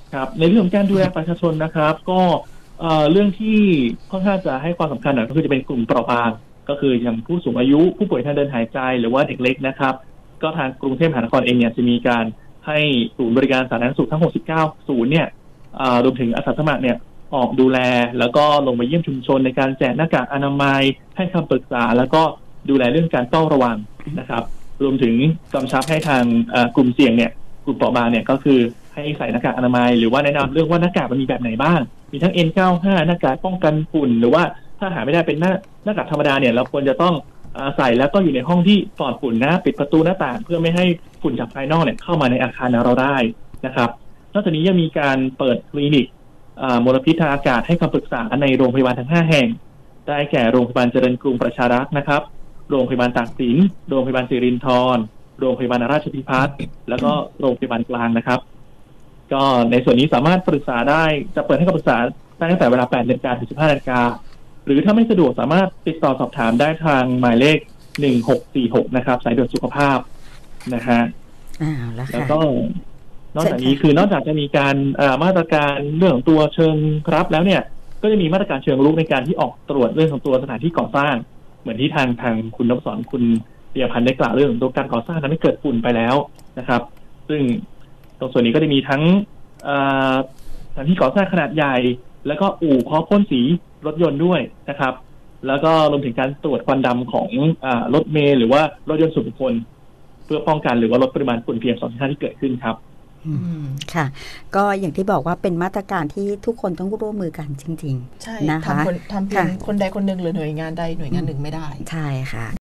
ครับในเรื่องของการดูแลประชาชนนะครับก็เรื่องที่ค่อนข้างจะให้ความสำคัญหน่อยก็คือจะเป็นกลุ่มเปราะบางก็คืออย่างผู้สูงอายุผู้ป่วยทางเดินหายใจหรือว่าเด็กเล็กนะครับก็ทางกรุงเทพมหานครเองเนี่ยจะมีการให้ศูนย์บริการสาธารณสุขทั้ง69ศูนย์เนี่ยรวมถึงอาสาสมัครเนี่ยออกดูแลแล้วก็ลงไปเยี่ยมชุมชนในการแจกหน้ากากอนามัยให้คำปรึกษาแล้วก็ดูแลเรื่องการเฝ้าระวังนะครับรวมถึงกำชับให้ทางกลุ่มเสี่ยงเนี่ยกลุ่มเปราะบางเนี่ยก็คือให้ใส่หน้ากากอนามัยหรือว่าแนะนำเรื่องว่าหน้ากากมันมีแบบไหนบ้างมีทั้ง N95 หน้ากากป้องกันฝุ่นหรือว่าถ้าหาไม่ได้เป็นหน้ากากธรรมดาเนี่ยเราควรจะต้องใส่แล้วก็อยู่ในห้องที่ปลอดฝุ่นนะปิดประตูหน้าต่างเพื่อไม่ให้ฝุ่นจากภายนอกเนี่ยเข้ามาในอาคารเราได้นะครับนอกจากนี้ยังมีการเปิดคลินิกมลพิษทางอากาศให้คำปรึกษาในโรงพยาบาลทั้ง5แห่งได้แก่โรงพยาบาลเจริญกรุงประชารักษ์นะครับโรงพยาบาลตากสินโรงพยาบาลสิรินธรโรงพยาบาลราชพิพัฒน์แล้วก็โรงพยาบาลกลางนะครับก็ในส่วนนี้สามารถปรึกษาได้จะเปิดให้คำปรึกษาตั้งแต่เวลา 8 นาฬิกาถึง 15 นาฬิกาหรือถ้าไม่สะดวกสามารถติดต่อสอบถามได้ทางหมายเลข1646นะครับสายด่วนสุขภาพนะฮะแล้วก็นอกจากนี้คือนอกจากจะมีการมาตรการเรื่องของตัวเชิงรับแล้วเนี่ยก็จะมีมาตรการเชิงรุกในการที่ออกตรวจเรื่องของตัวสถานที่ก่อสร้างเหมือนที่ทางคุณนพศรคุณเปียพันธ์ได้กล่าวเรื่องของตัวการก่อสร้างทำให้เกิดฝุ่นไปแล้วนะครับซึ่งตรงส่วนนี้ก็จะมีทั้งสถานที่ก่อสร้างขนาดใหญ่แล้วก็อู่เพาะพ่นสีรถยนต์ด้วยนะครับแล้วก็รวมถึงการตรวจควันดำของรถเมล์หรือว่ารถยนต์ส่วนบุคคลเพื่อป้องกันหรือว่าลดปริมาณฝุ่น PM2.5 ที่เกิดขึ้นครับค่ะก็อย่างที่บอกว่าเป็นมาตรการที่ทุกคนต้องร่วมมือกันจริงๆใช่นะคะทำเพียงคนใดคนหนึ่งหรือหน่วยงานใดหน่วยงานหนึ่งไม่ได้ใช่ค่ะ